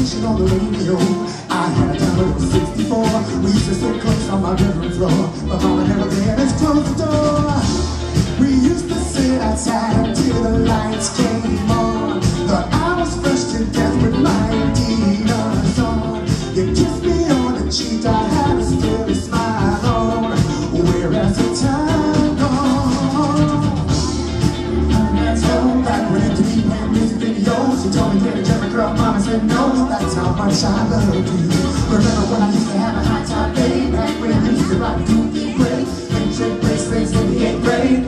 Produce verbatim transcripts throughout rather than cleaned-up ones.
station on the radio. I had a time of sixty-four. We used to sit close on my bedroom floor, but mama never there, let's close the door. We used to sit outside till the lights came on. Thought I was fresh to death with my Adidas on. You kissed me on the cheek, I had a steady smile on. Where has the time gone? So back when it came playing music videos, you told me get a German girl, mama said no. That's how much I love you. Remember when I used to have a hot top babe, back when I used to rock goofy braids, and chick bracelets in the eighth grade.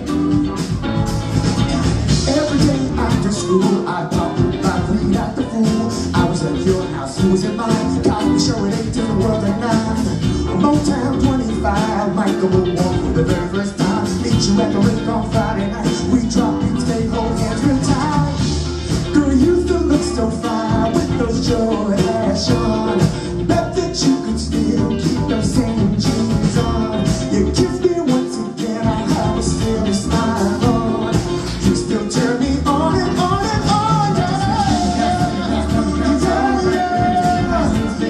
Every day after school, I popped my weed at the pool. I was at your house, who was in mine? Cosby show at eight to the world at nine. Motown twenty-five, Michael will walk for the very first time. Meet you at the rink on Friday night. We drop beats, they hold hands real tight. Girl, you used to look so fine with those Joe hats on. Bet that you could still keep those same jeans on. You kissed me once again, I have a silly smile on. You still turn me on and on and on, yeah. Yeah, yeah,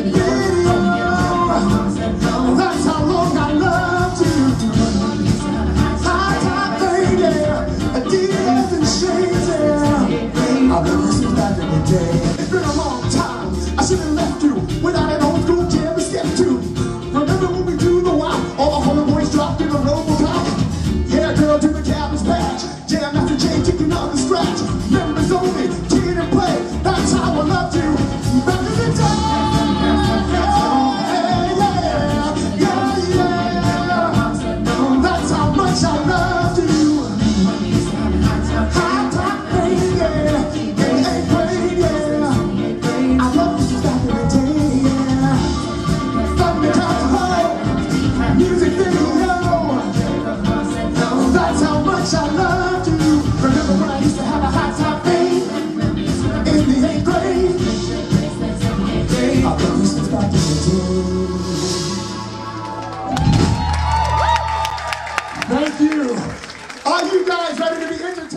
yeah. That's how long I loved you. High top lady, Adidas and shades, yeah. I've been listening back in the day. It's been a long time. I should have left you without an old school jam to step to. Remember when we do the wow? All the homeboys dropped in a RoboCop. Yeah, girl, do the cabin's patch. Jam after jam, kicking on the scratch. Members only, kid and play. That's how I loved you. Back in the day. Yeah, yeah, yeah, yeah. That's how much I loved you. High top baby, yeah. Ain't great, yeah. I love you since back in the day, yeah. From the top to home, music video. That's how much I loved you. Remember when I used to have a hot top babe in the eighth grade? I love you since back in the day. Thank you. Are you guys ready to be entertained?